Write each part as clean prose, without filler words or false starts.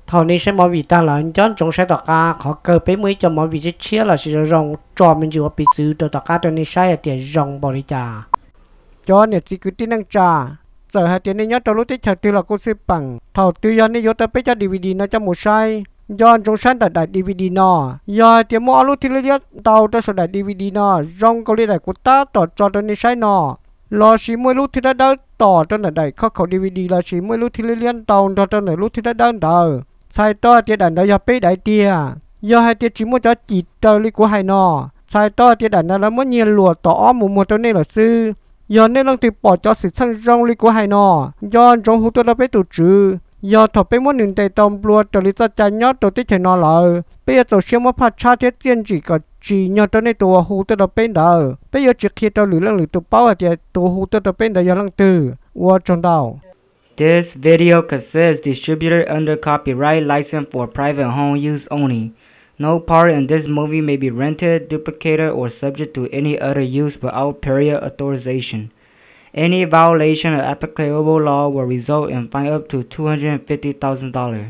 thầu này sẽ mọi vị ta là chọn trong sẽ tọt ca họ cơ bé mới cho mọi vị chia là sẽ rong cho mình chịu bị giữ từ tọt ca cho nên sai tiền rong bỏ đi trả cho nên chỉ cứ tin năng trả giờ hai tiền này nhớ trong lúc tích chặt tiêu là cô sẽ bằng thầu tiêu do này vô tới bé cho DVD nó cho một sai do trong sân đại DVD nó do tiền mua lúc thì lấy tàu cho số đại DVD nó rong câu lấy đại của taต่อcho nên sai nó lo chỉ mỗi lúc thì đã đỡต่อcho nên đại khâu DVD là chỉ mỗi lúc thì liên tàu cho nên lúc thì đã đỡ đỡ sai to tiền đàn đó do bé đại tia do hai tiền chỉ mua cho chỉ tờ li của hai nó sai to tiền đàn là muốn nhiều lụa tỏ một cho nên là sư do nên lòng thì bỏ cho sự sang rong li của hai nó do trong hút tôi đã bé tụ trừ do thọ bé muốn nương tay tôm lúa cho lý do trái nhót đầu tiên thì nó là bây giờ tổ chức một phát cha thiết chiến chỉ có chỉ nhớ cho nên tụ hút tôi đã bên đó bây giờ trước khi tao lưỡi lăng lưỡi tụ bao thì tụ hút tôi đã bên đó do lăng từ qua trong đầu. This video cassette is distributed under copyright license for private home use only. No part in this movie may be rented, duplicated, or subject to any other use without prior authorization. Any violation of applicable law will result in fine up to $250,000.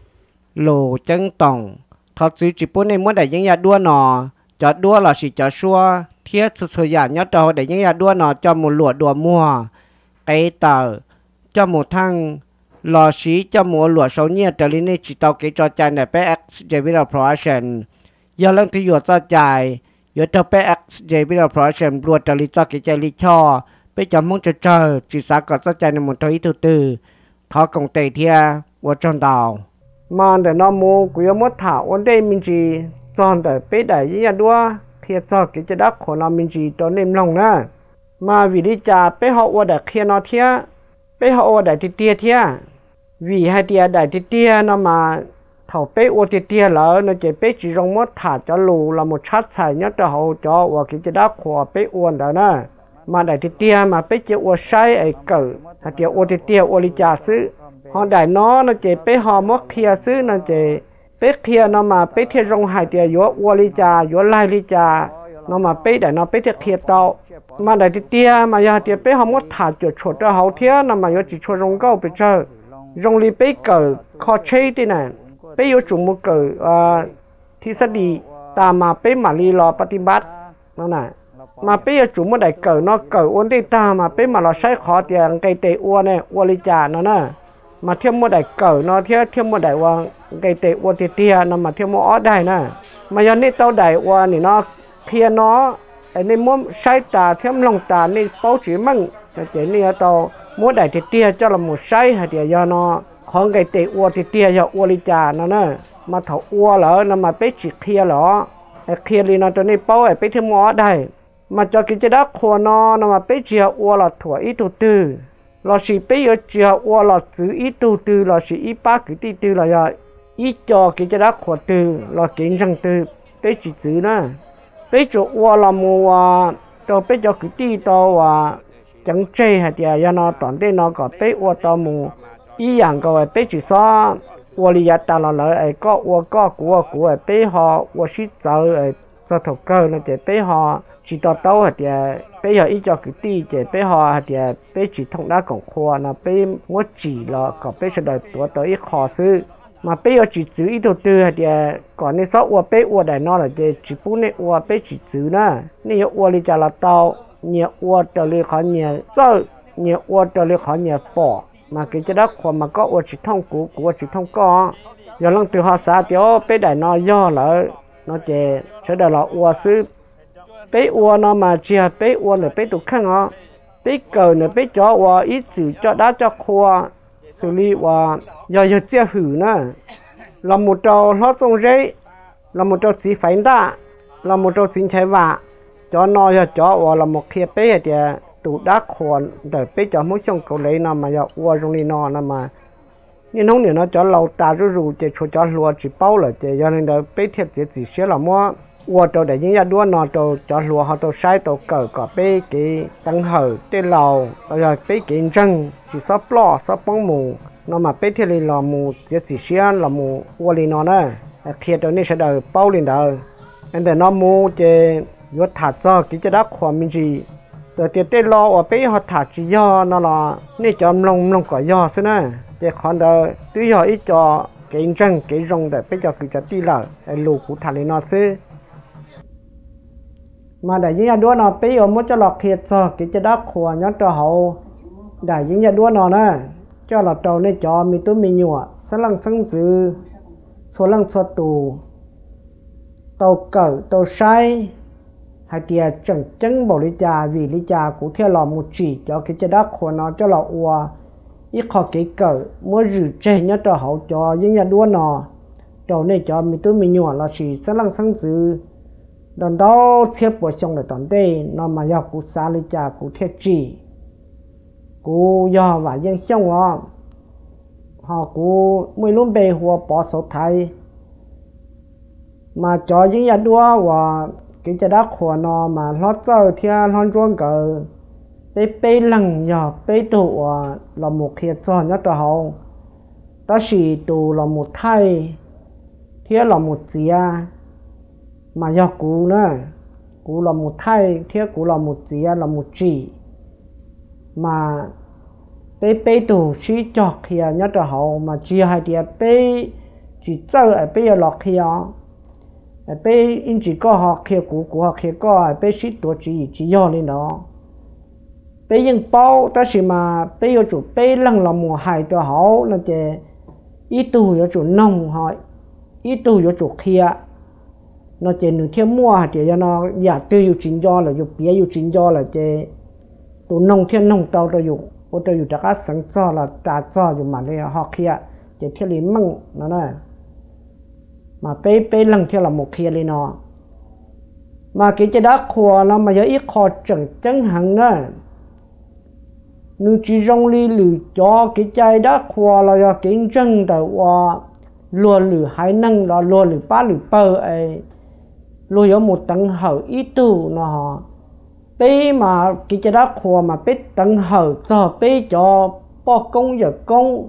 Lô chân tổng, thật sự chỉ bốn này muốn để những nhà đua nọ, cho đua là chỉ cho xua, thiết sự giả nhất đầu để những nhà đua nọ cho một lụa đùa mua, cái tờ, cho một thằng, lò xí cho một lụa số nhiệt trở lên chỉ tàu cái cho chạy này PX Javier Production, giờ lần thứ dụ cho chạy, giờ tàu PX Javier Production lụa trở lên cho cái chạy lý cho. bây giờ muốn chờ chỉ xã có rất chạy một thời thứ tư thọ công tệ thia của trong đảo mà để nó mua của muốn thảo vấn đề mình chỉ chọn để bây đại như đua thì cho cái chế đắc của nó mình chỉ cho nên lòng nè mà vì đi trả bây họ ở đại kia nó thia bây họ ở đại tiệt thia vì hai tia đại tiệt nó mà thảo bây ở tiệt là nó chỉ bây chỉ trong muốn thả cho lù là một chát xài nhất cho họ cho và cái chế đắc của bây ở đó nè mà đại tiệt mà bây giờ ở sai ấy cỡ hai tia ở tiệt ở đi trả xứ họ đại nó chỉ bây họ mất kia xứ nó chỉ bây kia nó mà bây kia trong hai tia yếu ở đi trả yếu lại đi trả nó mà bây đại nó bây thiệt thiệt tao mà đại tiệt mà giờ tiệt bây họ mất thả chỗ chỗ cho họ thiệt nó mà yếu chỉ chỗ trong câu bây giờ trong li bây cỡ khó chơi thế này bây yếu chủ một cỡ thì sẽ đi ta mà bây mà li lo bắt bắt nó này mà bây giờ chủ một đại cỡ nó cỡ ổn định ta mà bây mà nó sai khó tiền cây tệ uo này uo li trà nó nè mà thêm một đại cỡ nó thêm một đại uo cây tệ uo tiệt nó mà thêm một ót đại nè mà giờ này tao đại uo này nó kia nó nên muốn sai ta thêm lòng ta nên bảo chỉ măng cái này tao muốn đại tiệt cho là một sai hay thì do nó không cái tệ uo tiệt do uo li trà nó nè mà thầu uo lỡ nó mà bây chỉ kia lỡ kia li nó cho nên bảo bây thêm một ót đại mà cho cái đó khô nó mà bây giờ uo là thua ít đầu tư là chỉ bây giờ uo là giữ ít đầu tư là chỉ ít ba cái tư là giờ ít cho cái đó khô tư là kinh doanh tư bây chỉ giữ nữa bây giờ uo là mua cho bây giờ cái tí to chẳng chơi hay thì giờ nó toàn đây nó có bây uo to mua ý dạng cái bây chỉ sao uo li ya ta là lợi có uo có của bây họ uo chỉ cho thầu cơ nó để bây họ chỉ tao tao thì bây giờ ít cho cái tí thì bây họ thì bây chỉ thông đa còn khoa là bây muốn chỉ là có bây giờ đợi tuổi tới ít khó xử mà bây giờ chỉ giữ ít đầu tư thì còn nên sáu uo bây uo đại nó là chỉ bốn này uo bây chỉ giữ nè nếu uo đi trả là tao nhiều uo trở lại khó nhiều chơi nhiều uo trở lại khó nhiều bỏ mà cái đó khoa mà có uo chỉ thông của chỉ thông có giờ lần từ họ xã thì bây đại nó do là nó chỉ sẽ là uo xứ bé uo nó mà chia bé uo là bé tụ khăn ó bé cờ là bé cho uo ít chữ cho đá cho khoa xử lý uo giờ chia hử nữa là một trâu lót trong giấy là một trâu chỉ phải đá là một trâu chính trái vạ cho nó giờ cho uo là một kia bé thì tụ đá khoa để bé cho mỗi trong cầu lấy nó mà giờ uo trong đi nó mà nhưng không thì nó cho lâu ta rủ chỉ cho lúa chỉ bao là chỉ cho nên là bé thiệt chỉ xé là mua uo trâu để những nhà đua nó trâu cho lúa họ trâu sai trâu cờ có bé cái tăng hở tên lầu rồi bé cái răng chỉ sắp lọ sắp bóng mù nó mà bé thì là mù chỉ xiên là mù uo li nó nè thiệt rồi nên sẽ đợi bao lên đời nên để nó mù chỉ vượt thả cho cái đó khoa mình gì giờ thì tên lọ ở bé họ thả chỉ do nó là nên cho lông có do xí nè để còn đời tuy giờ ít cho cái răng cái rong để bây giờ cứ cho đi là lù của thằng này nó xí mà đại những nhà đua nó bây giờ muốn cho lọt thiệt cho cái chế đất của nhớ cho hậu đại những nhà đua nó nè cho lọt trâu này cho mình tôi mình nhựa sẽ lăng sáng dư số lăng số tù tàu cỡ tàu say hay tiệt chẳng chẳng bảo lý cha của theo lò một chỉ cho cái chế đất của nó cho lọ ua ít khó cái cỡ mua rửa chè nhớ cho hậu cho những nhà đua nó trâu này cho mình tôi mình nhựa là chỉ sẽ lăng sáng dư đàn đó xếp bộ xong rồi tận đây nó mà do cụ xa lý cha cụ theo chỉ cụ do và dân xong họ cụ mới luôn bề hoa bỏ số thay mà cho những nhà đua và cái chế đất của nó mà lót giờ theo lon ruộng cờ bê lằng giờ bê tụ là một thiệt cho nhất là hậu đó chỉ tụ là một thay theo là một zia mà do cụ nữa cụ là một thay theo cụ là một zia là một chỉ mà bê tụ chỉ cho kia nhất là hậu mà chỉ hai địa bê chỉ chơi ở bê lọt kia bê in chỉ có họ kia cụ họ kia có bê chỉ tổ chỉ do lên đó bê những bao ta chỉ mà bê yêu chủ bê lăng là một hai cho họ là chế ít tu yêu chủ nông họ ít tu yêu chủ kia nó chế nửa thiên mua thì cho nó giả tư yêu chính do là yêu bía yêu chính do là chế tu nông thiên nông tàu cho yêu ô cho yêu các sáng cho là trả cho yêu mà đây họ kia chế thiên lý măng nó này mà bê lăng theo là một kia lên nó mà cái chế đất của nó mà giờ ít khó chẳng hẳn nữa nếu chỉ rong li lử cho cái chế đất của là do cái chân đầu lùa lử hai năng là lùa lử ba lử bơ ấy lùa có một tầng hở ít tu nó bê mà cái chế đất của mà bê tầng hở cho bê cho bỏ công giờ công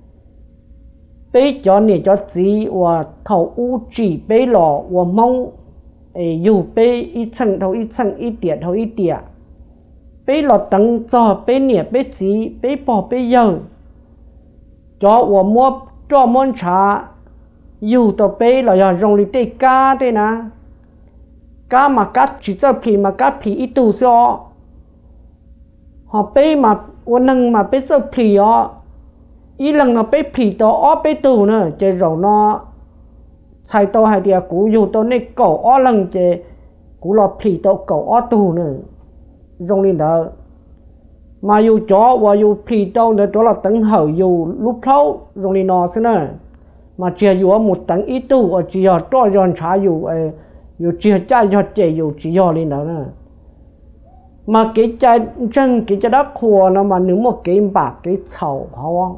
bê cho nè cho gì và thầu u chỉ bê lò và mong dù bê ít chân ít tiệt thầu ít tiệt bê lò tầng cho bê nè bê gì bê bỏ bê giờ cho và mua cho món trà dù tao bê là giờ rong đi tê cá thế nè cá mà cá chỉ cho phì mà cá phì ít tu cho họ bê mà uốn nâng mà bê cho phì ý lần nó bê phì to ó bê tù nữa chơi rồi nó xài to hai địa cũ dù to này cổ ó lần chơi cũ là phì to cổ ó tù nữa rong lên đó mà dù chó và dù phì to nữa đó là tấn hở dù lúc thấu rong lên nó thế nữa mà chỉ dù một tấn ít tu ở chỉ cho giòn trả dù chỉ cha cho chơi dù chỉ do lên đó nữa mà cái trái chân cái trái đất khô nó mà nếu một cái bạc cái sầu họ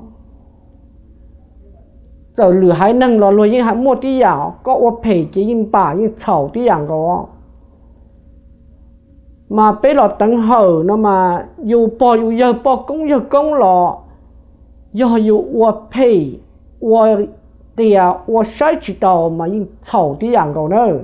giờ lửa hai năng là lùi những hạt một tí dạo có ô phê chỉ những bà những sầu tí dạng đó mà bé lọ tấn hở nó mà dù giờ công lọ do dù ô phê ô tìa ô sai chỉ tàu mà những sầu tí dạng đó nữa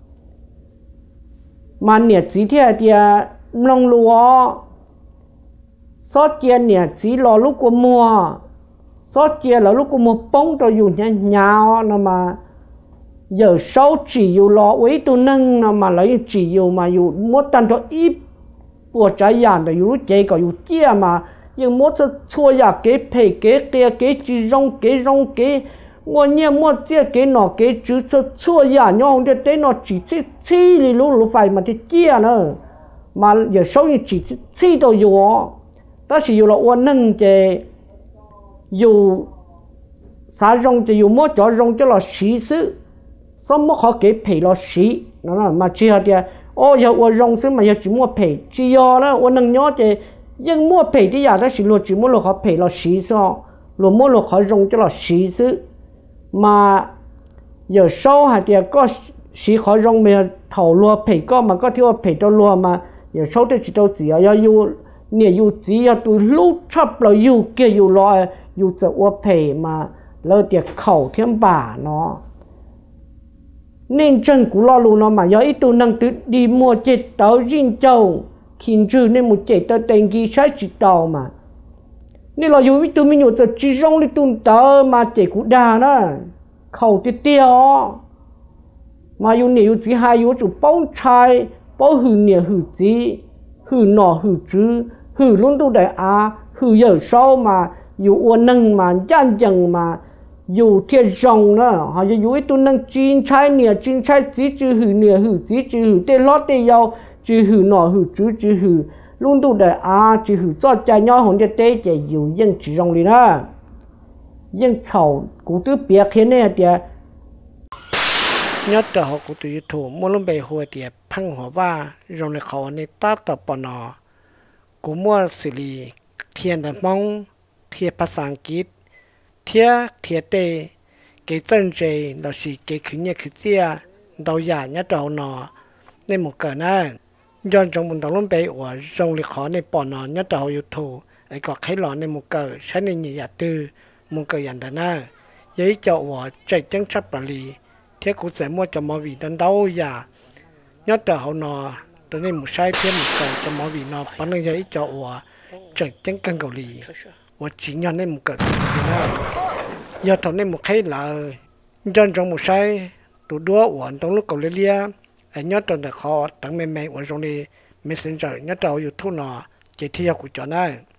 mà nhiệt chỉ thì nông lúa sót chia nhiệt chỉ lò lúc của mùa sót chia là lúc của một bông rồi dùng nhau nó mà giờ sâu chỉ dù lò ấy tu nâng nó mà lấy chỉ dù mà dù muốn tan cho ít của trái giàn rồi dù chế có dù chia mà nhưng muốn cho chua giả cái phê cái kia cái chỉ rong cái mua nhiều mua chia cái nọ cái chữ cho chua giả nhau để tới nó chỉ chi thì lúc phải mà thì chia nữa mà giờ sâu như chỉ chi đâu dù ta chỉ dù là uốn nâng chế dù xả rong thì dù mua cho rong cho là xí xứ xong mất họ cái phê là xí nó là mà chia thì giờ uốn rong xứ mà giờ chỉ mua phê chỉ do đó uốn nâng nhớ thì nhưng mua phê thì giờ đó chỉ lo chỉ mua lo họ phê là xí sao lo mua lo họ rong cho là xí xứ mà giờ sau hay thì có xí họ rong mà thầu lo phê có mà có thiếu phê cho lo mà giờ sau thì chỉ đâu chỉ ở yêu nè yêu chỉ ở tụi lúc chấp là yêu kia yêu lo yêuจะว่าเพมาแล้วเดี๋ยวเขาเทียมบ่าเนาะnên chân của lo luôn nó mà do ít tu năng tự đi mua chết tàu riêng châu khiến trừ nên một chết tàu tiền ghi sai chỉ tàu mà nên là dù tụi mình nhổ giờ chỉ rong đi tụi tớ mà chỉ cụ đà đó khẩu tiết tiêu mà dù nếu chỉ hai dù chủ bóng trai bóng hư nhiều hư gì hư nọ hư chứ hư luôn tụi đại hư giờ sau mà dù uốn nâng mà gian dần mà dù thiệt rong đó họ dù tụi nâng chín trai chỉ chứ hư nhiều hư gì chứ hư tê lót tê dâu chứ hư nọ hư chứ hư luôn tụi đại chứ hư cho cha nhỏ hồn cho tê chỉ dù dân chỉ rong đi đó dân chầu cũng tứ biệt thế này thì nhớ từ họ cũng tụi thủ mua lông bể hồi thì phăng họ va rồi lại họ này ta tập bọn nó cũng mua xử lý thiên là mong thiênภาษาอังกฤษthiên tê cái chân dây là chỉ cái khứ nhẹ khứ chia đầu giả nhớ đầu nó nên một cái này do trong một tàu lông bể của rồi lại họ này bọn nó nhớ đầu yêu thủ ấy có cái lọ này một cái sẽ nên nhị giả tư một cái dạng đó nè giấy cho họ chạy chân chấp bà lì thế cũng sẽ mua cho mọi vị đến đâu giả nhớ từ hậu nọ tôi nên một sai thêm một cầu cho mọi vị nọ bán được giấy cho họ chạy chân cân cầu lì và chỉ nhận nên một cái nữa giờ tôi nên một cái là dân trong một sai tụi đua họ trong lúc cầu lia anh nhớ từ là khó tặng mẹ của trong đi messenger nhớ từ YouTube nọ chỉ theo của cho này